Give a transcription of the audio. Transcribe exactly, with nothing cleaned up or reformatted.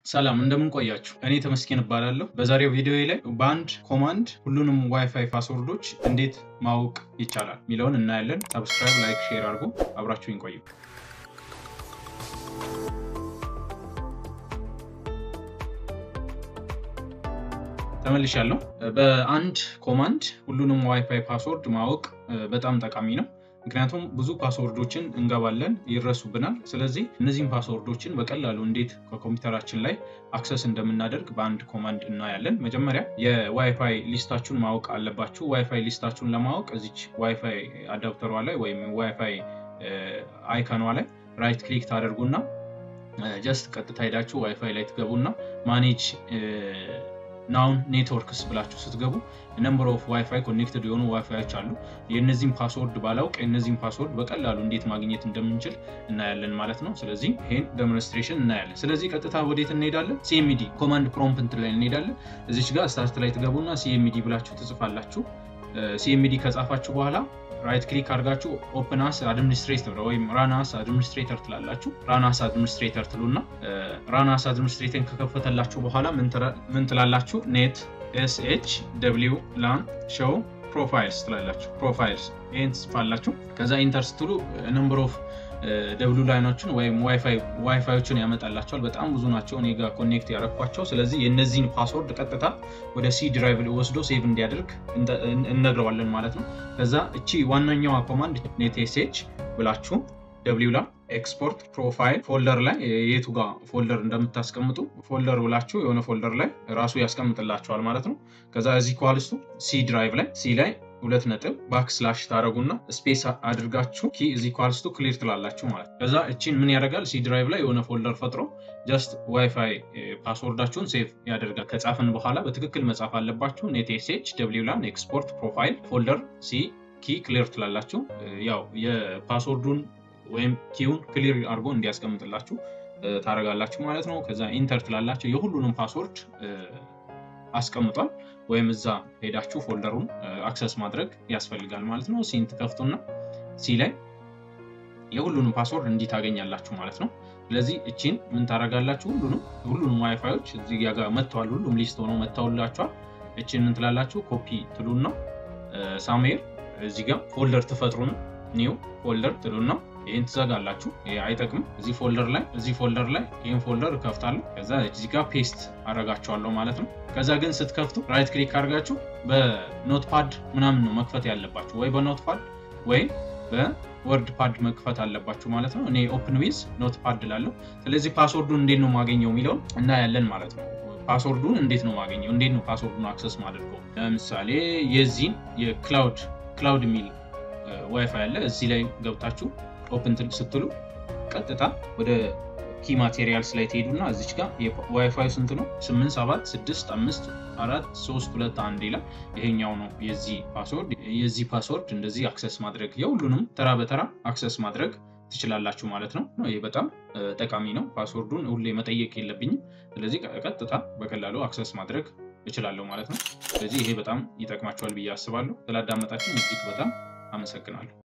ሰላም እንደምን ቆያችሁ እኔ ተመስገን እባላለሁ በዛሬው ቪዲዮ ላይ በአንድ ኮማንድ ሁሉንም ዋይፋይ ፓስወርዶች እንዴት ማወቅ ይቻላል ሚለውን እናያለን ሰብስክራይብ ላይክ ሼር አድርጉ አብራችሁኝ ቆዩ ተመልሻለሁ በአንድ ኮማንድ ሁሉንም ዋይፋይ ፓስወርድ ማወቅ በጣም ጠቃሚ ነው ምክንያቱም ብዙ ፓስወርዶችን እንገባለን ይረሱብናል ስለዚህ እነዚህን ፓስወርዶችን በቀላሉ እንዴት ከኮምፒውተራችን ላይ አክሰስ እንደምናደርግ በአንድ ኮማንድ እናያለን መጀመሪያ የዋይፋይ ሊስታችሁን ማወቅ አለባችሁ ዋይፋይ ሊስታችሁን ለማወቅ እዚች ዋይፋይ አዳፕተሯ ላይ ወይም ዋይፋይ አይኮኗ ላይ ራይት ክሊክ ታደርጉና ጀስት ቀጥታ ሄዳችሁ ዋይፋይ ላይ ትገቡና ማኔጅ now networks ብላችሁ ስትገቡ number of wi-fi connected የሆኑ ዋይፋይዎች አሉ የነዚህን ፓስወርድ ባላውቅ የነዚህን ፓስወርድ በቀላሉ እንዴት ማግኘት እንደምንችል እናያለን ማለት ነው ስለዚህ ይሄን ዴሞንስትሬሽን እናያለን ስለዚህ ቀጥታ ወዴት እንሄዳለን cmd command prompt ላይ እንሄዳለን እዚች ጋር ስታርት ላይ ትገቡና cmd ብላችሁ ትጽፋላችሁ cmd ከጻፋችሁ በኋላ right click አድርጋችሁ open as administrator ወይም run as administrator ትላላችሁ run as administrator ትሉና run as administrator ከከፈተላችሁ በኋላ ምን ትላላችሁ net sh wlan show profiles ትላላችሁ profiles ends ፋላችሁ ከዛ enter ስትሉ number of w ላይኖችን ወይም ዋይፋይ ዋይፋዮችን ያመጣላችኋል በጣም ብዙ ናቸው እኔ ጋር ኮኔክት ያረኳቸው ስለዚህ የነዚህን ፓስወርድ ቀጥታ ወደ C ድራይቭ ወስዶ ሴቭ እንዲያደርግ እንነግረዋለን ማለት ነው ከዛ እቺ ዋናኛው ኮማንድ netsh ብላችሁ wlan export profile folder ላይ የቱ ጋር ፎልደር እንደምታስቀምጡ ፎልደር ብላችሁ የሆነ ፎልደር ላይ ራሱ ያስቀምጥላችኋል ማለት ነው ከዛ እዚህ ኳልስቱ C ድራይቭ ላይ C ላይ ሁለት ነጥብ ባክስላሽ ታረጉና ስፔስ አድርጋችሁ ኪ እዚ ኳልስቱ ክሊር ትላላችሁ ማለት ከዛ እቺን ምን ያደርጋል C ድራይቭ ላይ የሆነ ፎልደር ፈጥሮ ጀስት ዋይፋይ ፓስወርዳችሁን ሴቭ ያደርጋል ከጻፈን በኋላ በትክክል መጻፍ አለባችሁ netsh wlan export profile folder C ኪ ክሊር ትላላችሁ ያው የፓስወርዱን ወይም ኪውን ክሊር አድርጎ እንዲያስቀምጥላችሁ ታረጋላችሁ ማለት ነው ከዛ ኢንተር ትላላችሁ የሁሉንም ፓስወርድ አስቀምጧል ወይም እዛ ሄዳችሁ ፎልደሩን አክሰስ ማድረግ ያስፈልጋል ማለት ነው ሲን ተከፍቱና ሲ ላይ የሁሉንም ፓስወርድ እንዲታገኛላችሁ ማለት ነው ስለዚህ እቺን ምን ታረጋላችሁ ሁሉንም ሁሉንም ዋይፋዮች እዚህ ጋር መጥተዋል ሁሉም ሊስት ሆኖ መጥተውላችኋል እቺን ምን ትላላችሁ ኮፒ ትሉና ሳሜር እዚህ ጋር ፎልደር ትፈጥሩና ኒው ፎልደር ትሉና ይሄን ትዘጋላችሁ ይሄ አይጠቅም እዚህ ፎልደር ላይ እዚህ ፎልደር ላይ ይሄን ፎልደር ከፍታለሁ ከዛ እዚህ ጋር ፔስት አረጋቸዋለሁ ማለት ነው ከዛ ግን ስትከፍቱ ራይት ክሊክ አድርጋችሁ በኖትፓድ ምናምን ነው መክፈት ያለባችሁ ወይ በኖትፓድ ወይ በወርድ ፓድ መክፈት አለባችሁ ማለት ነው እኔ ኦፕን ዊዝ ኖትፓድ ላለው ስለዚህ ፓስወርዱን እንዴት ነው ማገኘው ሚለው እና ያለን ማለት ነው ፓስወርዱን እንዴት ነው ማገኘው እንዴት ነው ፓስወርዱን አክሰስ ማድረግ ለምሳሌ የዚህን የክላውድ ክላውድ ሚል ዋይፋይ አለ እዚህ ላይ ገብታችሁ ኦፕን ስትሉ ቀጥታ ወደ ኪ ማቴሪያልስ ላይ ትሄዱና እዚች ጋር የዋይፋይ ስንት ነው ስምንት ሰባት ስድስት አምስት አራት ሶስት ሁለት አንድ ይላል ይሄኛው ነው የዚህ ፓስወርድ የዚህ ፓስወርድ እንደዚህ አክሰስ ማድረግ የሁሉንም ተራ በተራ አክሰስ ማድረግ ትችላላችሁ ማለት ነው ይሄ በጣም ጠቃሚ ነው ፓስወርዱን ሁሌ መጠየቅ የለብኝም ስለዚህ ቀጥታ በቀላሉ አክሰስ ማድረግ እችላለሁ ማለት ነው ስለዚህ ይሄ በጣም ይጠቅማችኋል ብዬ አስባለሁ ስላዳመጣችሁ እጅግ በጣም አመሰግናለሁ